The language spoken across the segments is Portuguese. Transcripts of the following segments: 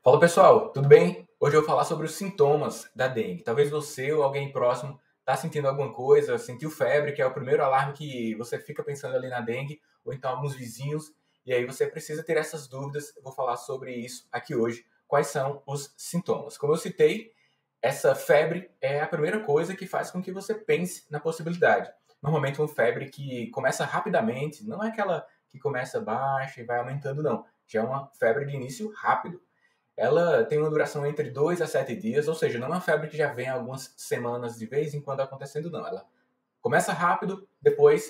Fala pessoal, tudo bem? Hoje eu vou falar sobre os sintomas da dengue. Talvez você ou alguém próximo está sentindo alguma coisa, sentiu febre, que é o primeiro alarme que você fica pensando ali na dengue, ou então alguns vizinhos, e aí você precisa ter essas dúvidas. Eu vou falar sobre isso aqui hoje. Quais são os sintomas? Como eu citei, essa febre é a primeira coisa que faz com que você pense na possibilidade. Normalmente uma febre que começa rapidamente, não é aquela que começa baixa e vai aumentando, não. Já é uma febre de início rápido. Ela tem uma duração entre 2 a 7 dias, ou seja, não é uma febre que já vem algumas semanas de vez em quando acontecendo, não. Ela começa rápido, depois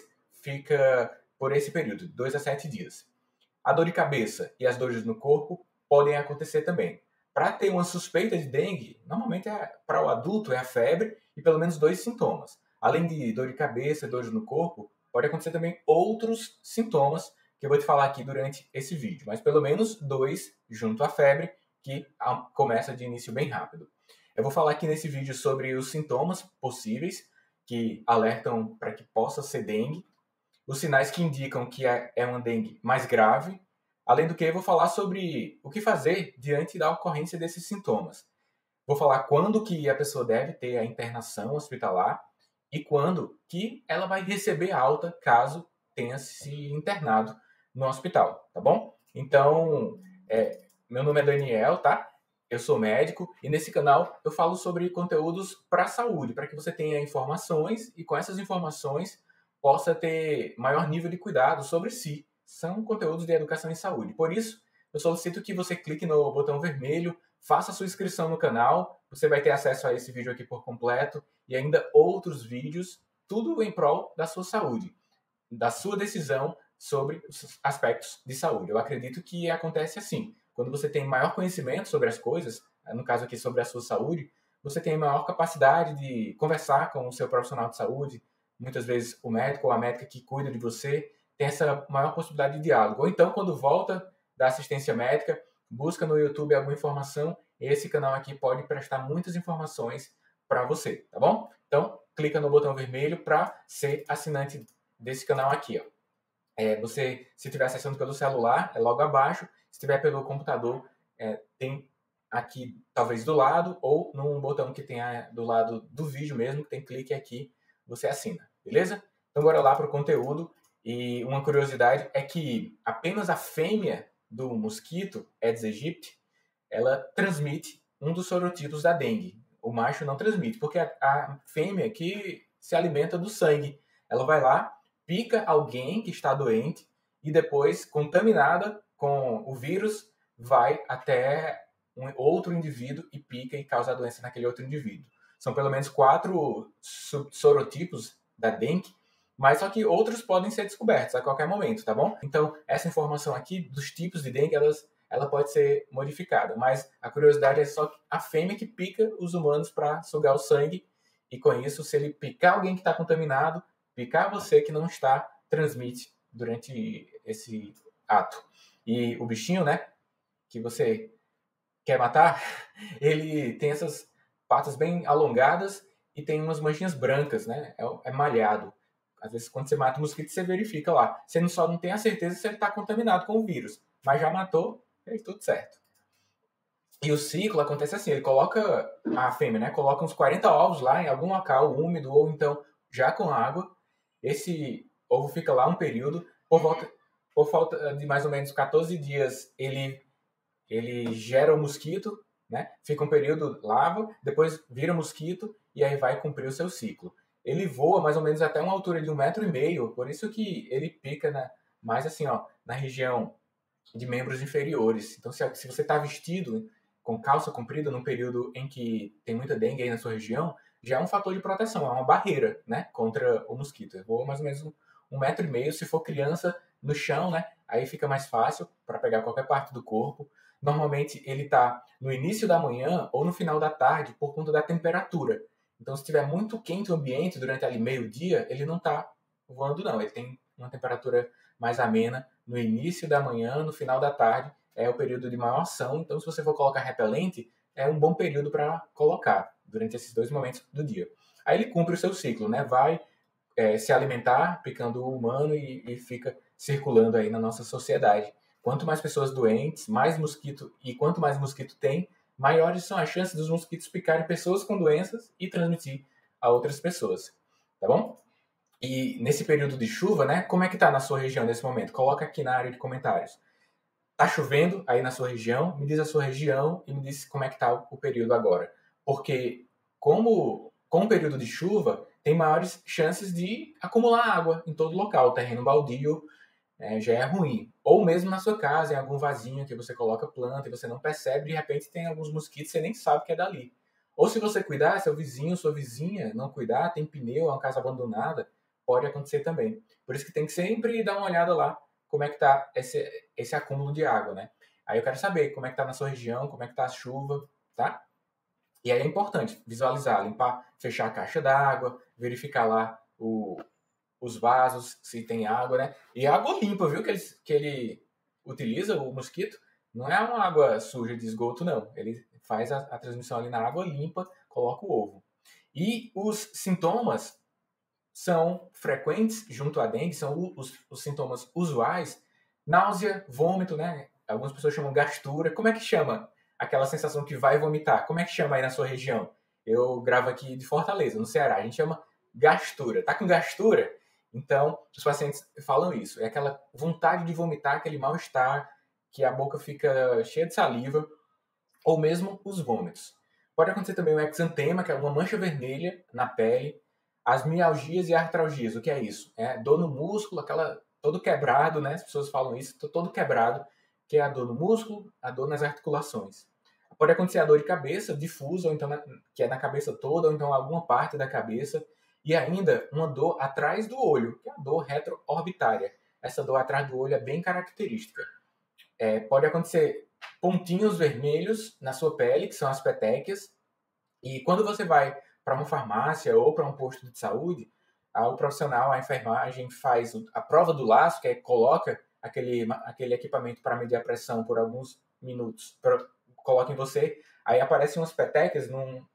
fica por esse período, 2 a 7 dias. A dor de cabeça e as dores no corpo podem acontecer também. Para ter uma suspeita de dengue, normalmente para o adulto é a febre e pelo menos 2 sintomas. Além de dor de cabeça e dores no corpo, pode acontecer também outros sintomas que eu vou te falar aqui durante esse vídeo, mas pelo menos 2 junto à febre que começa de início bem rápido. Eu vou falar aqui nesse vídeo sobre os sintomas possíveis que alertam para que possa ser dengue, os sinais que indicam que é uma dengue mais grave. Além do que, eu vou falar sobre o que fazer diante da ocorrência desses sintomas. Vou falar quando que a pessoa deve ter a internação hospitalar e quando que ela vai receber alta caso tenha se internado no hospital, tá bom? Então, meu nome é Daniel, tá? Eu sou médico e nesse canal eu falo sobre conteúdos para a saúde, para que você tenha informações e com essas informações possa ter maior nível de cuidado sobre si. São conteúdos de educação em saúde. Por isso, eu solicito que você clique no botão vermelho, faça sua inscrição no canal, você vai ter acesso a esse vídeo aqui por completo e ainda outros vídeos, tudo em prol da sua saúde, da sua decisão sobre os aspectos de saúde. Eu acredito que acontece assim. Quando você tem maior conhecimento sobre as coisas, no caso aqui sobre a sua saúde, você tem maior capacidade de conversar com o seu profissional de saúde, muitas vezes o médico ou a médica que cuida de você tem essa maior possibilidade de diálogo. Ou então, quando volta da assistência médica, busca no YouTube alguma informação, esse canal aqui pode prestar muitas informações para você, tá bom? Então, clica no botão vermelho para ser assinante desse canal aqui, ó. Você, se estiver acessando pelo celular, é logo abaixo. Se estiver pelo computador, tem aqui, talvez do lado, ou num botão que tem do lado do vídeo mesmo, que tem clique aqui, você assina, beleza? Então, bora lá para o conteúdo. E uma curiosidade é que apenas a fêmea do mosquito Aedes aegypti, ela transmite um dos sorotipos da dengue. O macho não transmite, porque a fêmea que se alimenta do sangue. Ela vai lá, pica alguém que está doente e depois, contaminada com o vírus, vai até um outro indivíduo e pica e causa a doença naquele outro indivíduo. São pelo menos 4 sorotipos da dengue, mas só que outros podem ser descobertos a qualquer momento, tá bom? Então, essa informação aqui dos tipos de dengue, ela pode ser modificada, mas a curiosidade é só a fêmea que pica os humanos para sugar o sangue, e com isso, se ele picar alguém que está contaminado, picar você que não está, transmite durante esse ato. E o bichinho, né, que você quer matar, ele tem essas patas bem alongadas e tem umas manchinhas brancas, né, é malhado. Às vezes, quando você mata o mosquito, você verifica lá. Você só não tem a certeza se ele está contaminado com o vírus, mas já matou, fez tudo certo. E o ciclo acontece assim, ele coloca, a fêmea, né, coloca uns 40 ovos lá em algum local úmido ou então já com água. Esse ovo fica lá um período, por falta de mais ou menos 14 dias, ele gera o mosquito, né? Fica um período lava, depois vira mosquito e aí vai cumprir o seu ciclo. Ele voa mais ou menos até uma altura de 1,5 m, por isso que ele pica mais assim, ó, na região de membros inferiores. Então, se você está vestido com calça comprida num período em que tem muita dengue aí na sua região, já é um fator de proteção, é uma barreira, né, contra o mosquito. Eu vou mais ou menos 1,5 m. Se for criança, no chão, né, aí fica mais fácil para pegar qualquer parte do corpo. Normalmente ele está no início da manhã ou no final da tarde por conta da temperatura. Então, se estiver muito quente o ambiente durante ali meio-dia, ele não está voando, não. Ele tem uma temperatura mais amena no início da manhã, no final da tarde, é o período de maior ação. Então, se você for colocar repelente, é um bom período para colocar durante esses 2 momentos do dia. Aí ele cumpre o seu ciclo, né? Vai se alimentar, picando o humano e fica circulando aí na nossa sociedade quanto mais pessoas doentes, mais mosquito, e quanto mais mosquito tem, maiores são as chances dos mosquitos picarem pessoas com doenças e transmitir a outras pessoas, tá bom? E nesse período de chuva, né, como é que tá na sua região nesse momento? Coloca aqui na área de comentários. Tá chovendo aí na sua região? Me diz a sua região e me diz como é que tá o período agora. Porque como com o período de chuva, tem maiores chances de acumular água em todo local. O terreno baldio já é ruim. Ou mesmo na sua casa, em algum vasinho que você coloca planta e você não percebe, de repente tem alguns mosquitos e você nem sabe que é dali. Ou se você cuidar, seu vizinho, sua vizinha não cuidar, tem pneu, é uma casa abandonada, pode acontecer também. Por isso que tem que sempre dar uma olhada lá como é que está esse acúmulo de água, né? Aí eu quero saber como é que está na sua região, como é que está a chuva, tá? E aí é importante visualizar, limpar, fechar a caixa d'água, verificar lá os vasos, se tem água, né? E água limpa, viu? Que ele utiliza, o mosquito, não é uma água suja de esgoto, não. Ele faz a transmissão ali na água limpa, coloca o ovo. E os sintomas são frequentes junto à dengue, são os sintomas usuais, náusea, vômito, né? Algumas pessoas chamam gastura. Como é que chama aquela sensação que vai vomitar? Como é que chama aí na sua região? Eu gravo aqui de Fortaleza, no Ceará. A gente chama gastura. Tá com gastura? Então, os pacientes falam isso. É aquela vontade de vomitar, aquele mal-estar, que a boca fica cheia de saliva, ou mesmo os vômitos. Pode acontecer também o exantema, que é uma mancha vermelha na pele, as mialgias e artralgias. O que é isso? É dor no músculo, aquela todo quebrado, né? As pessoas falam isso, todo quebrado, que é a dor no músculo, a dor nas articulações. Pode acontecer a dor de cabeça, difusa, ou então que é na cabeça toda, ou então alguma parte da cabeça, e ainda uma dor atrás do olho, que é a dor retroorbitária. Essa dor atrás do olho é bem característica. Pode acontecer pontinhos vermelhos na sua pele, que são as petequias, e quando você vai para uma farmácia ou para um posto de saúde, o profissional, a enfermagem, faz a prova do laço, que é coloca aquele equipamento para medir a pressão por alguns minutos, coloca em você, aí aparecem umas petequias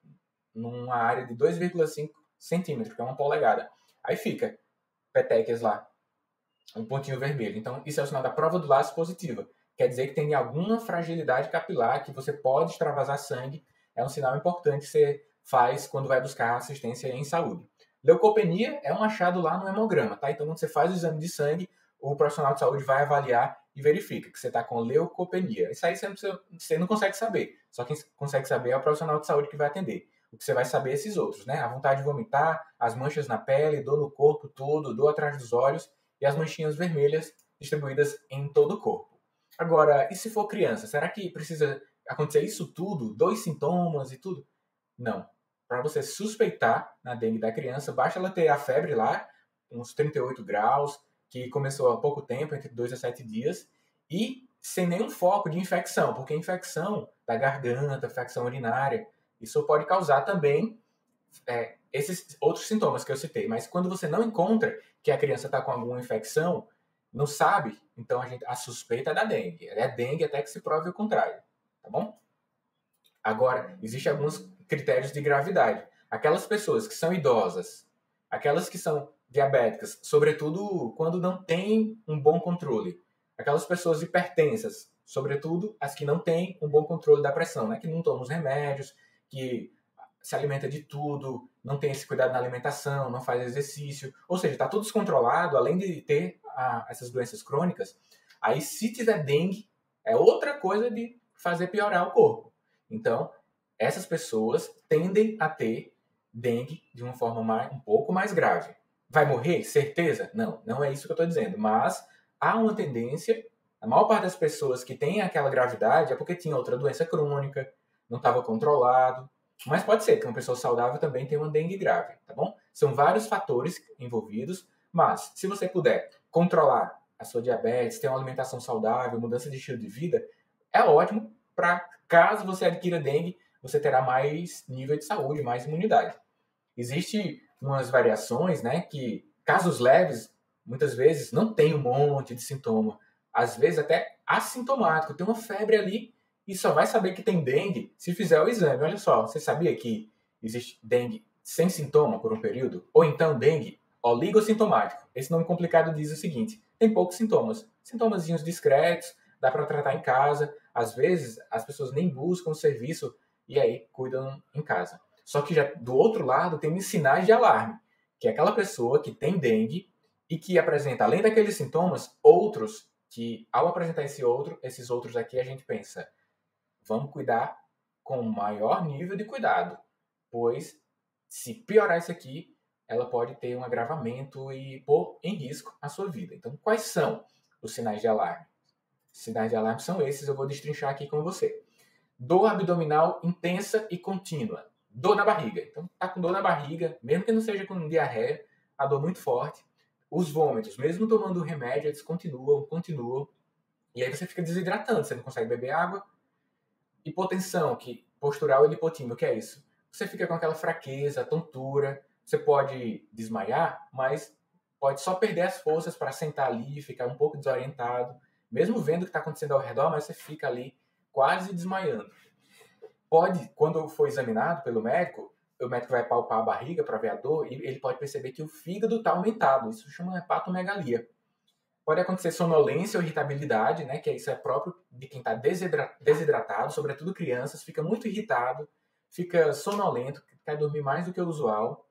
numa área de 2,5 centímetros, que é uma polegada. Aí fica petequias lá, um pontinho vermelho. Então, isso é o sinal da prova do laço positiva. Quer dizer que tem alguma fragilidade capilar, que você pode extravasar sangue. É um sinal importante que você faz quando vai buscar assistência em saúde. Leucopenia é um achado lá no hemograma, tá? Então, quando você faz o exame de sangue, o profissional de saúde vai avaliar e verifica que você está com leucopenia. Isso aí você não consegue saber. Só quem consegue saber é o profissional de saúde que vai atender. O que você vai saber é esses outros, né? A vontade de vomitar, as manchas na pele, dor no corpo todo, dor atrás dos olhos e as manchinhas vermelhas distribuídas em todo o corpo. Agora, e se for criança? Será que precisa acontecer isso tudo? 2 sintomas e tudo? Não. Para você suspeitar na dengue da criança, basta ela ter a febre lá, uns 38 graus, que começou há pouco tempo, entre 2 a 7 dias, e sem nenhum foco de infecção, porque infecção da garganta, infecção urinária, isso pode causar também esses outros sintomas que eu citei. Mas quando você não encontra que a criança está com alguma infecção, não sabe, então a suspeita é da dengue. É dengue até que se prove o contrário, tá bom? Agora, existem alguns critérios de gravidade. Aquelas pessoas que são idosas, aquelas que são diabéticas, sobretudo quando não tem um bom controle. Aquelas pessoas hipertensas, sobretudo as que não têm um bom controle da pressão, né? Que não tomam os remédios, que se alimenta de tudo, não tem esse cuidado na alimentação, não faz exercício, ou seja, está tudo descontrolado, além de ter essas doenças crônicas. Aí, se tiver dengue, é outra coisa de fazer piorar o corpo. Então, essas pessoas tendem a ter dengue de uma forma um pouco mais grave. Vai morrer? Certeza? Não, não é isso que eu estou dizendo. Mas há uma tendência, a maior parte das pessoas que têm aquela gravidade é porque tinha outra doença crônica, não estava controlado. Mas pode ser que uma pessoa saudável também tenha uma dengue grave, tá bom? São vários fatores envolvidos, mas se você puder controlar a sua diabetes, ter uma alimentação saudável, mudança de estilo de vida, é ótimo para caso você adquira dengue, você terá mais nível de saúde, mais imunidade. Existem umas variações, né, que casos leves, muitas vezes, não tem um monte de sintoma. Às vezes até assintomático, tem uma febre ali e só vai saber que tem dengue se fizer o exame. Olha só, você sabia que existe dengue sem sintoma por um período? Ou então dengue oligossintomático. Esse nome complicado diz o seguinte, tem poucos sintomas. Sintomazinhos discretos, dá para tratar em casa. Às vezes, as pessoas nem buscam o serviço e aí cuidam em casa. Só que já do outro lado tem os sinais de alarme, que é aquela pessoa que tem dengue e que apresenta, além daqueles sintomas, outros que, ao apresentar esses outros aqui, a gente pensa, vamos cuidar com maior nível de cuidado, pois se piorar isso aqui, ela pode ter um agravamento e pôr em risco a sua vida. Então, quais são os sinais de alarme? Os sinais de alarme são esses, eu vou destrinchar aqui com você. Dor abdominal intensa e contínua. Dor na barriga. Então, tá com dor na barriga, mesmo que não seja com diarreia, a dor muito forte. Os vômitos, mesmo tomando remédio, eles continuam. E aí você fica desidratando, você não consegue beber água. Hipotensão, que postural e lipotímia, o que é isso? Você fica com aquela fraqueza, tontura, você pode desmaiar, mas pode só perder as forças para sentar ali, ficar um pouco desorientado, mesmo vendo o que está acontecendo ao redor, mas você fica ali quase desmaiando. Pode, quando for examinado pelo médico, o médico vai palpar a barriga para ver a dor e ele pode perceber que o fígado está aumentado. Isso chama hepatomegalia. Pode acontecer sonolência ou irritabilidade, né, que isso é próprio de quem está desidratado, sobretudo crianças, fica muito irritado, fica sonolento, quer dormir mais do que o usual,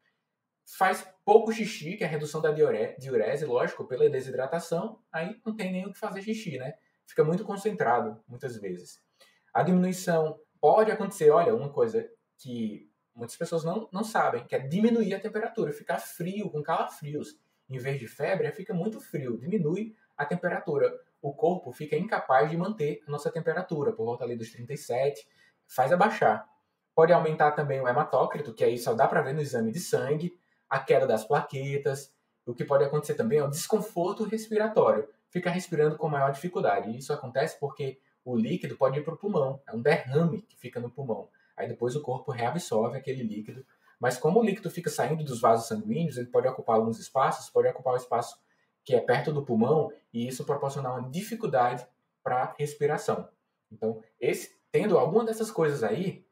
faz pouco xixi, que é a redução da diurese, lógico, pela desidratação, aí não tem nem o que fazer xixi, né? Fica muito concentrado, muitas vezes. A diminuição pode acontecer, olha, uma coisa que muitas pessoas não sabem, que é diminuir a temperatura, ficar frio, com calafrios. Em vez de febre, fica muito frio, diminui a temperatura. O corpo fica incapaz de manter a nossa temperatura, por volta ali dos 37, faz abaixar. Pode aumentar também o hematócrito, que aí só dá para ver no exame de sangue, a queda das plaquetas. O que pode acontecer também é o desconforto respiratório, fica respirando com maior dificuldade. E isso acontece porque o líquido pode ir para o pulmão, é um derrame que fica no pulmão. Aí depois o corpo reabsorve aquele líquido. Mas como o líquido fica saindo dos vasos sanguíneos, ele pode ocupar alguns espaços, pode ocupar o espaço que é perto do pulmão, e isso proporcionar uma dificuldade para respiração. Então, tendo alguma dessas coisas aí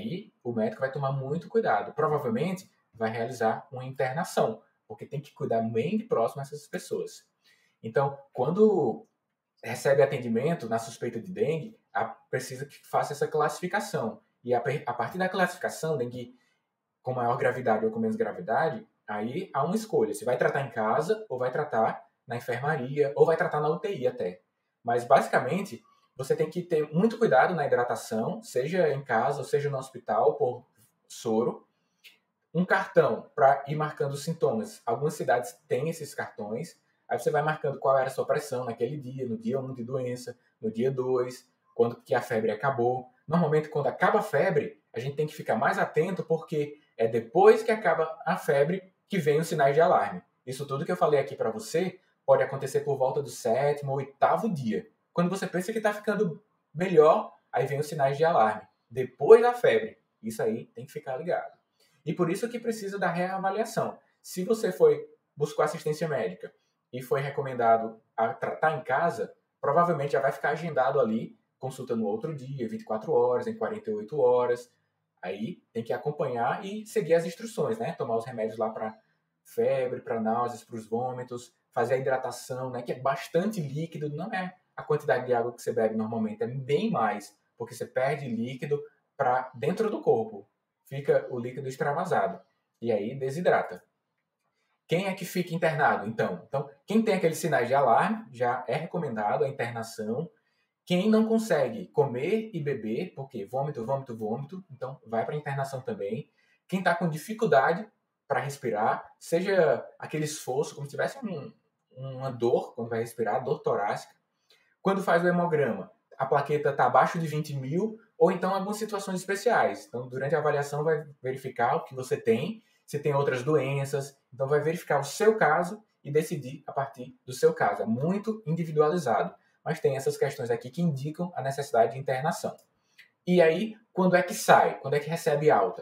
o médico vai tomar muito cuidado. Provavelmente vai realizar uma internação, porque tem que cuidar bem de próximo dessas pessoas. Então, quando recebe atendimento na suspeita de dengue, precisa que faça essa classificação. E a partir da classificação, dengue com maior gravidade ou com menos gravidade, aí há uma escolha. Se vai tratar em casa, ou vai tratar na enfermaria, ou vai tratar na UTI até. Mas, basicamente, você tem que ter muito cuidado na hidratação, seja em casa, ou seja no hospital, por soro. Um cartão para ir marcando os sintomas. Algumas cidades têm esses cartões. Aí você vai marcando qual era a sua pressão naquele dia, no dia 1 de doença, no dia 2, quando que a febre acabou. Normalmente, quando acaba a febre, a gente tem que ficar mais atento, porque é depois que acaba a febre que vem os sinais de alarme. Isso tudo que eu falei aqui para você pode acontecer por volta do 7º ou 8º dia. Quando você pensa que está ficando melhor, aí vem os sinais de alarme. Depois da febre. Isso aí tem que ficar ligado. E por isso que precisa da reavaliação. Se você buscou assistência médica e foi recomendado a tratar em casa, provavelmente já vai ficar agendado ali, consulta no outro dia, 24 horas, em 48 horas. Aí tem que acompanhar e seguir as instruções, né? Tomar os remédios lá para febre, para náuseas, para os vômitos, fazer a hidratação, né? Que é bastante líquido, não é a quantidade de água que você bebe normalmente, é bem mais, porque você perde líquido para dentro do corpo. Fica o líquido extravasado. E aí desidrata. Quem é que fica internado, então? Então, quem tem aqueles sinais de alarme, já é recomendado a internação. Quem não consegue comer e beber, porque vômito, vômito, vômito, então vai para internação também. Quem está com dificuldade para respirar, seja aquele esforço, como se tivesse uma dor quando vai respirar, dor torácica. Quando faz o hemograma, a plaqueta está abaixo de 20 mil, ou então algumas situações especiais. Então, durante a avaliação, vai verificar o que você tem, se tem outras doenças. Então, vai verificar o seu caso e decidir a partir do seu caso. É muito individualizado. Mas tem essas questões aqui que indicam a necessidade de internação. E aí, quando é que sai? Quando é que recebe alta?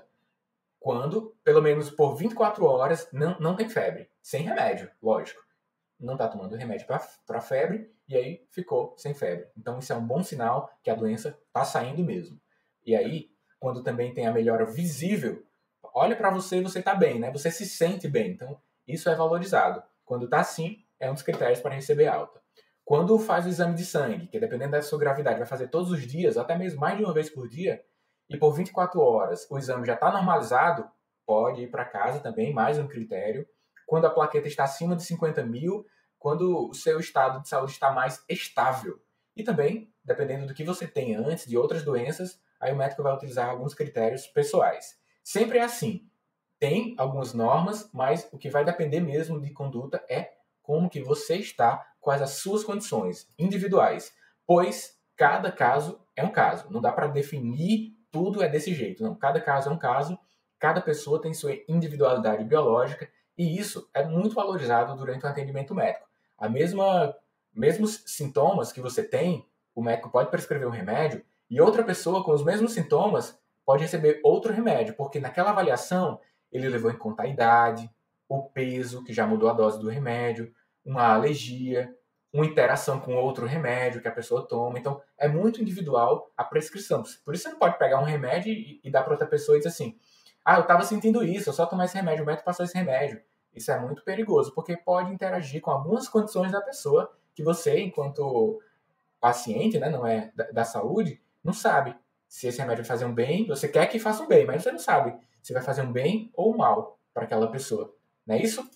Quando, pelo menos por 24 horas, não tem febre. Sem remédio, lógico. Não está tomando remédio para febre e aí ficou sem febre. Então, isso é um bom sinal que a doença está saindo mesmo. E aí, quando também tem a melhora visível, olha para você e você está bem, né? Você se sente bem. Então, isso é valorizado. Quando está assim, é um dos critérios para receber alta. Quando faz o exame de sangue, que dependendo da sua gravidade, vai fazer todos os dias, até mesmo mais de uma vez por dia, e por 24 horas o exame já está normalizado, pode ir para casa também, mais um critério. Quando a plaqueta está acima de 50.000, quando o seu estado de saúde está mais estável. E também, dependendo do que você tem antes, de outras doenças, aí o médico vai utilizar alguns critérios pessoais. Sempre é assim. Tem algumas normas, mas o que vai depender mesmo de conduta é como que você está, quais as suas condições individuais. Pois cada caso é um caso. Não dá para definir tudo é desse jeito. Não, cada caso é um caso, cada pessoa tem sua individualidade biológica e isso é muito valorizado durante o atendimento médico. Mesmos sintomas que você tem, o médico pode prescrever um remédio e outra pessoa com os mesmos sintomas pode receber outro remédio, porque naquela avaliação ele levou em conta a idade, o peso, que já mudou a dose do remédio, uma alergia, uma interação com outro remédio que a pessoa toma. Então, é muito individual a prescrição. Por isso, você não pode pegar um remédio e dar para outra pessoa e dizer assim: ah, eu estava sentindo isso, eu só tomar esse remédio, o médico passou esse remédio. Isso é muito perigoso, porque pode interagir com algumas condições da pessoa que você, enquanto paciente, né, não é da saúde, não sabe se esse remédio vai fazer um bem. Você quer que faça um bem, mas você não sabe se vai fazer um bem ou um mal para aquela pessoa. Não é isso?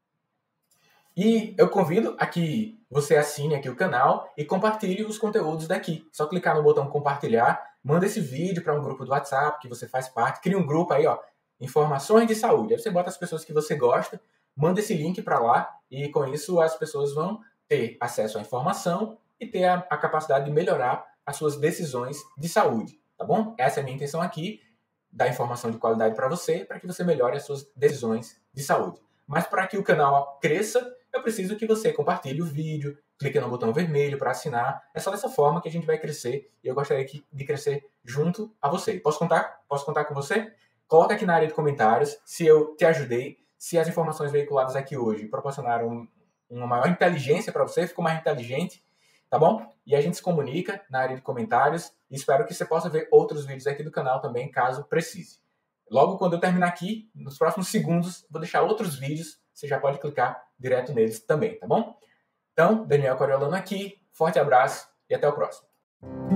E eu convido a que você assine aqui o canal e compartilhe os conteúdos daqui. Só clicar no botão compartilhar, manda esse vídeo para um grupo do WhatsApp que você faz parte, cria um grupo aí, ó, informações de saúde. Aí você bota as pessoas que você gosta, manda esse link para lá e com isso as pessoas vão ter acesso à informação e ter a capacidade de melhorar as suas decisões de saúde, tá bom? Essa é a minha intenção aqui, dar informação de qualidade para você que você melhore as suas decisões de saúde. Mas para que o canal cresça, eu preciso que você compartilhe o vídeo, clique no botão vermelho para assinar. É só dessa forma que a gente vai crescer e eu gostaria de crescer junto a você. Posso contar? Posso contar com você? Coloca aqui na área de comentários se eu te ajudei, se as informações veiculadas aqui hoje proporcionaram uma maior inteligência para você, ficou mais inteligente, tá bom? E a gente se comunica na área de comentários e espero que você possa ver outros vídeos aqui do canal também, caso precise. Logo quando eu terminar aqui, nos próximos segundos, vou deixar outros vídeos, você já pode clicar direto neles também, tá bom? Então, Daniel Coriolano aqui, forte abraço e até o próximo.